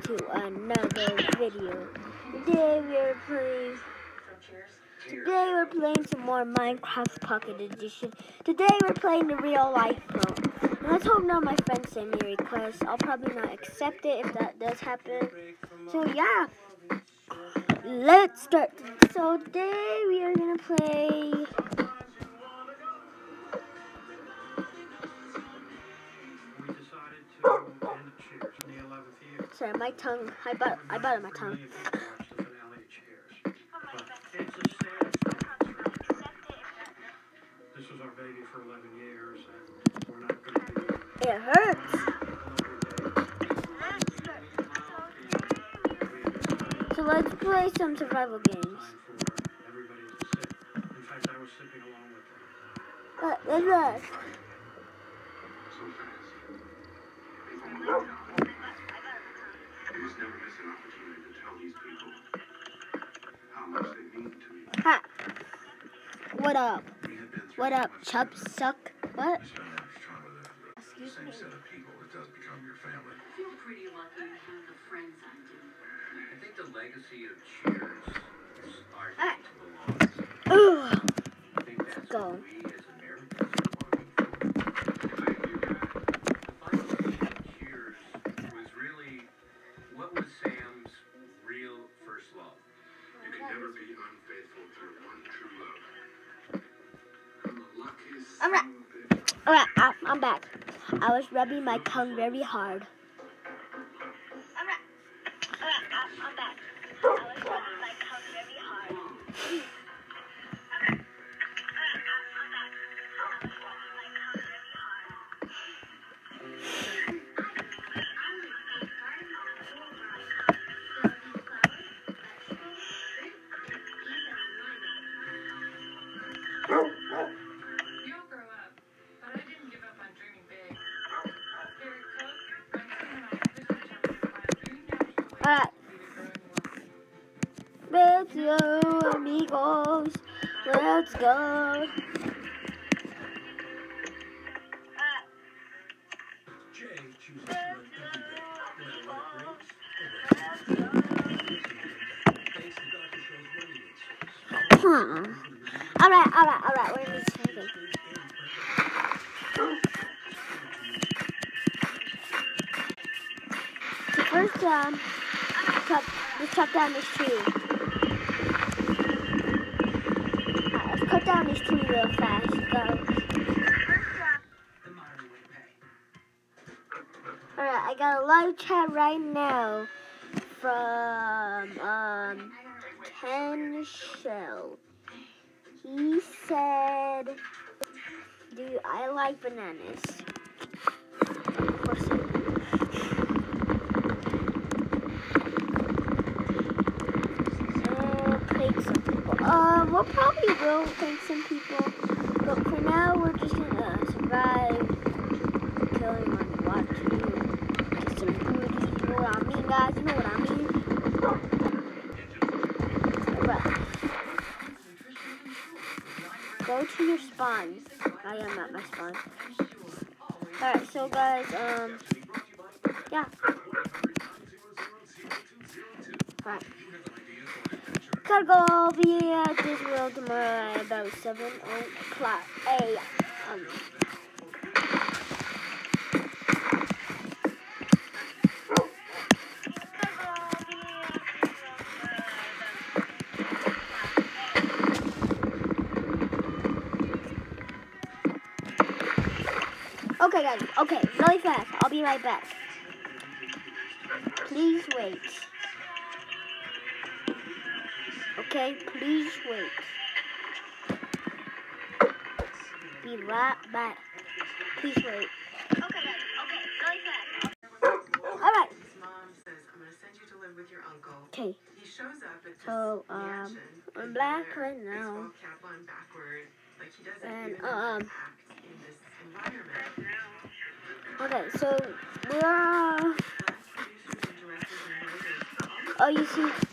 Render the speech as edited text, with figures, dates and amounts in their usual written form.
to another video. Today we're playing some more Minecraft Pocket Edition. Today we're playing the real life mode. And let's hope none of my friends send me requests. I'll probably not accept it if that does happen. So yeah, let's start. So today we are gonna play. Sorry, my tongue. I bought my tongue. This was our baby for 11 years, and we're not going to be... It hurts. So let's play some survival games. Everybody to sip. In fact, I was sipping along with them. Let's So fast. You just never miss an opportunity to tell these people how much they mean to me. Ha! What up? What up, Chub Suck? What? Excuse me. Same set of people that does become your family. I feel pretty lucky to have the friends I do. I think the legacy of Cheers is arguing to belong. I think that's Go. what we as Americans are longing for. The final thing of Cheers was really, what was Sam's real first love? You can never be unfaithful to your one true love. I'm the luckiest Alright. son of a bitch. Alright, I'm back. I was rubbing my tongue very hard. I'm back. I was rubbing my tongue very hard. You'll grow up, but I didn't give up on dreaming big. Here, Coke, Alright. With you, amigos. Let's go. Jay chooses to run every day, no matter what it rains. Thanks to Dr. Show's running instincts. Alright. We're in this second. So first, let's chop down this tree. Let's cut down this tree real fast, guys. Alright, I got a live chat right now from, Ken Shell. He said, "Do I like bananas?" Of course I do. Prank some people. We'll probably will prank some people, but for now we're just gonna survive, killing and watching, get some booty. You know what I mean, guys? You know what I mean? Alright. Go to your spawn. I am at my spawn. Alright, so guys, yeah. Alright. Gotta go. I'll be at this world tomorrow at about 7 o'clock a.m. Okay, guys. Okay, really fast. I'll be right back. Please wait. Okay, please wait. Be right back. Please wait. Okay, guys. Okay, really fast. Alright. His mom says, "I'm gonna send you to live with your uncle." Okay. He shows up at this So, mansion. I'm black right now. Baseball cap on backward, like he doesn't And, even know how to act in this environment. Okay, so we're Plus, producers and directors and writers oh, you see,